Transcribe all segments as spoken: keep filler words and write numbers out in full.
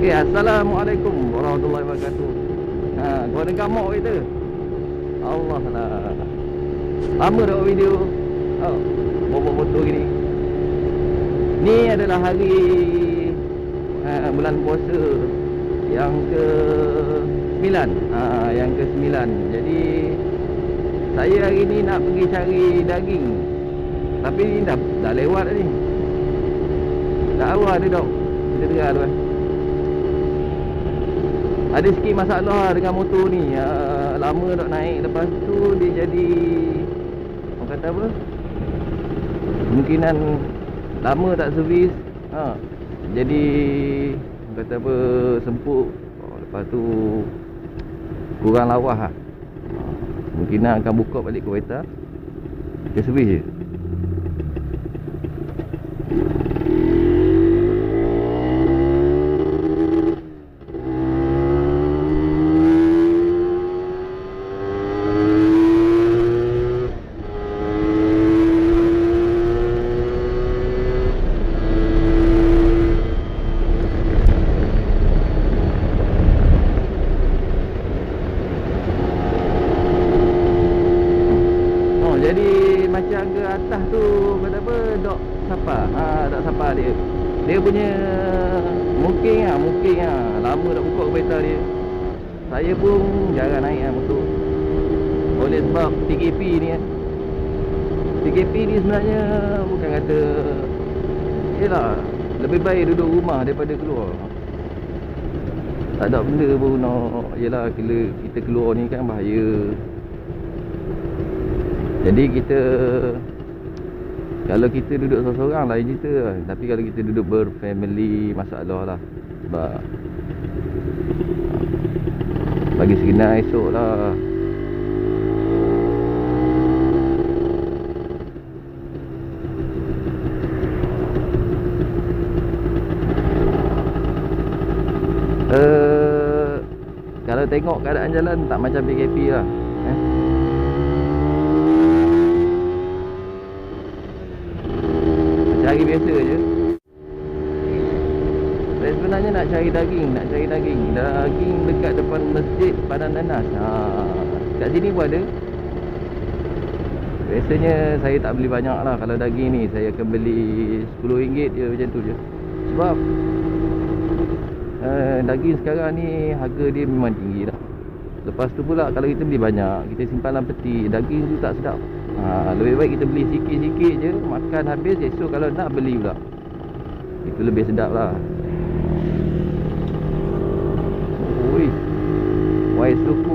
Okey, Assalamualaikum warahmatullahi wabarakatuh. Ha, goreng gamok kita. Allah lah. Lama dah buat video. Oh, bawa motor gini. Ni adalah hari uh, bulan puasa yang ke sembilan. Ha, yang ke sembilan. Jadi saya hari ni nak pergi cari daging. Tapi ni dah dah lewat dah ni. Tak tahu ada dok. Kita dengar tu eh. Ada sikit masalah dengan motor ni. uh, Lama tak naik. Lepas tu dia jadi, orang kata apa, kemungkinan lama tak servis. ha. Jadi orang kata apa, sempuk. oh, Lepas tu kurang lawas lah. ha. Kemungkinan akan buka balik kereta, dia servis je. Jadi macam ke atas tu kata apa, dok sapa. Ha, dok sapa dia. Dia punya mungkin ah, mungkin ah lama tak buka kereta dia. Saya pun jarang naik ah motor. Oleh sebab P K P ni kan. P K P ni sebenarnya bukan kata, yelah, lebih baik duduk rumah daripada keluar. Tak ada benda pun nak, yelah, kita, kita keluar ni kan bahaya. Jadi kita, kalau kita duduk seorang-seorang lain cerita lah. Tapi kalau kita duduk berfamily, masalah lah. Sebab bagi segenap esok lah. uh, Kalau tengok keadaan jalan tak macam P K P lah. eh? Cari biasa je. Saya sebenarnya nak cari daging, nak cari daging. Daging dekat depan masjid Padang Nanas. Ha, kat sini pun ada. Biasanya saya tak beli banyak lah. Kalau daging ni saya akan beli sepuluh ringgit je, macam tu je. Sebab uh, daging sekarang ni harga dia memang tinggi dah. Lepas tu pula kalau kita beli banyak, kita simpan dalam peti, daging tu tak sedap. Ha, lebih baik kita beli sikit-sikit je, makan habis, esok kalau nak beli pula. Itu lebih sedap lah. Ui, wai suku.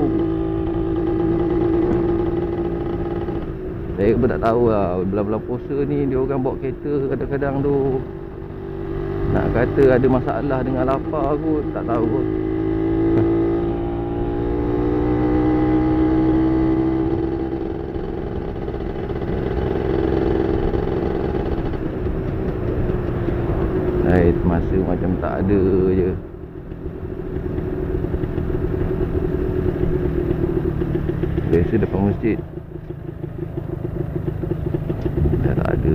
Saya pun tak tahu lah. Bulan-bulan puasa ni dia orang bawa kereta kadang-kadang tu nak kata ada masalah dengan lapar kot, tak tahu kot. Hai, masa macam tak ada je. Biasa depan masjid dah tak ada.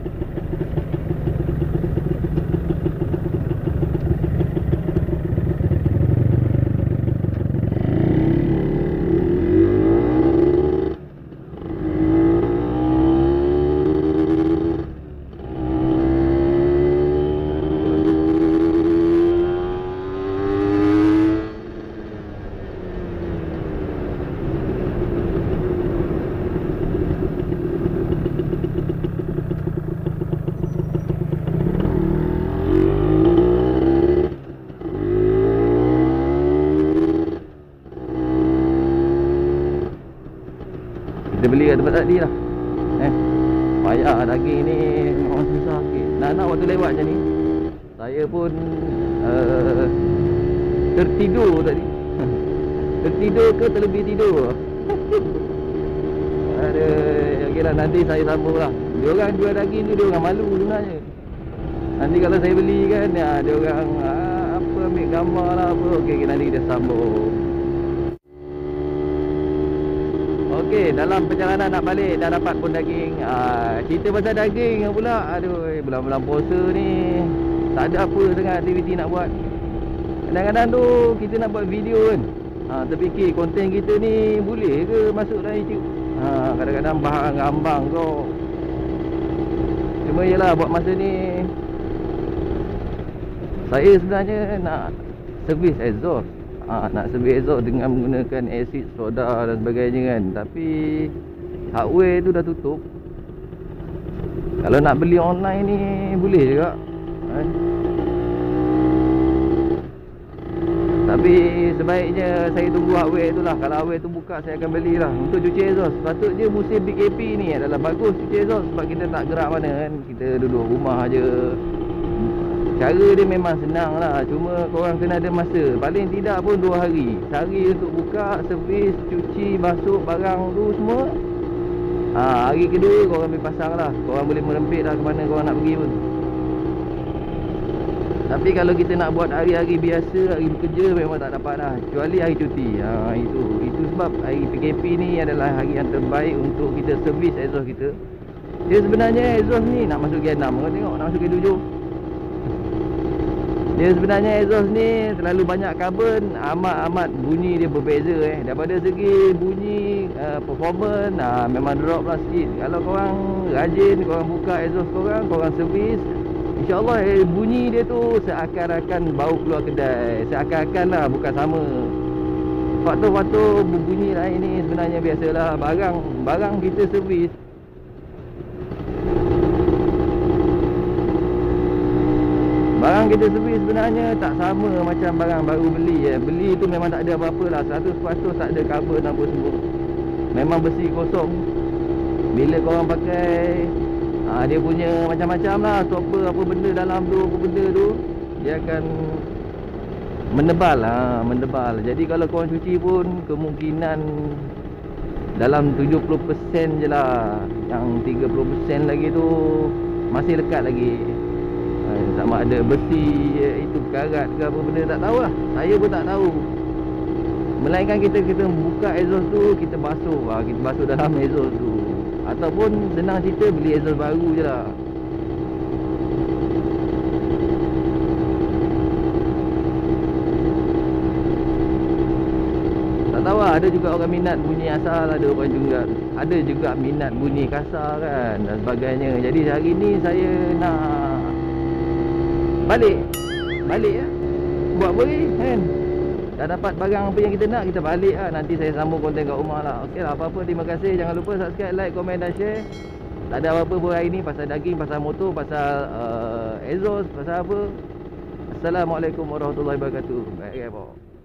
Kita beli kat tempat tadi lah. Eh, payah daging ni memang susah sikit. Nak-nak waktu lewat macam ni, saya pun uh, tertidur tadi. Tertidur ke terlebih tidur. Aduh, okey lah, nanti saya sambung lah. Dia orang jual daging tu, dia orang malu sebenarnya. Nanti kalau saya beli kan, ya, dia orang ah, apa, ambil gambar lah apa. Okey, okay, nanti kita sambung. Okey, dalam perjalanan nak balik dah dapat pun daging. Ah, cerita pasal daging pula. Aduh, bulan-bulan puasa ni tak ada apa dengan aktiviti nak buat. Kadang-kadang tu kita nak buat video kan, ha, terfikir konten kita ni boleh ke masuk dalam YouTube. ha, Kadang-kadang bahan ngambang kau. Cuma yelah buat masa ni saya sebenarnya nak servis exhaust, ha, nak servis exhaust dengan menggunakan acid soda dan sebagainya kan. Tapi hardware tu dah tutup. Kalau nak beli online ni boleh juga kan? Tapi sebaiknya saya tunggu hardware tu lah. Kalau hardware tu buka saya akan belilah untuk cuci exhaust. Sepatutnya musim B K P ni adalah bagus cuci exhaust, sebab kita tak gerak mana kan. Kita duduk rumah je. Cara dia memang senang lah, cuma korang kena ada masa. Paling tidak pun dua hari. Sehari untuk buka, servis, cuci, basuh barang tu semua. ha, Hari kedua korang ambil pasang lah. Korang boleh merempit lah ke mana korang nak pergi pun. Tapi kalau kita nak buat hari-hari biasa, hari bekerja, memang tak dapat lah, kecuali hari cuti. ha, Itu itu sebab hari P K P ni adalah hari yang terbaik untuk kita servis exhaust kita. Dia sebenarnya exhaust ni nak masuk gear enam. Kau tengok nak masuk gear tujuh. Dia sebenarnya exhaust ni terlalu banyak karbon, amat-amat bunyi dia berbeza eh. Daripada segi bunyi, uh, performance, uh, memang drop lah sikit. Kalau korang rajin, korang buka exhaust korang, korang servis, InsyaAllah eh, bunyi dia tu seakan-akan bau keluar kedai. Seakan-akan lah, bukan sama. Faktor-faktor berbunyi lain ni sebenarnya biasalah. Barang barang kita servis, barang kita servis sebenarnya tak sama macam barang baru beli eh. Beli tu memang tak ada apa-apa lah, seratus peratus tak ada cover apa semua. Memang bersih kosong. Bila korang pakai, ha, dia punya macam-macam lah, stopper apa benda dalam tu, apa benda tu, dia akan menebal lah, menebal. Jadi kalau korang cuci pun kemungkinan dalam tujuh puluh peratus je lah. Yang tiga puluh peratus lagi tu masih lekat lagi. ha, Sama ada besi, itu karat ke apa benda, tak tahu lah. Saya pun tak tahu. Melainkan kita kita buka exhaust tu, kita basuh ha, kita basuh dalam exhaust tu. Ataupun senang cerita beli exhaust baru je lah. Tak tahu lah, ada juga orang minat bunyi asal, ada orang juga ada juga minat bunyi kasar kan, dan sebagainya. Jadi hari ni saya nak balik Balik lah, buat boleh kan. Dah dapat barang apa yang kita nak, kita balik lah. Nanti saya sambung konten kat rumah lah. Okey lah, apa-apa terima kasih. Jangan lupa subscribe, like, komen dan share. Tak ada apa-apa pun hari ni, pasal daging, pasal motor, pasal uh, exhaust, pasal apa. Assalamualaikum warahmatullahi wabarakatuh. Baik, baik,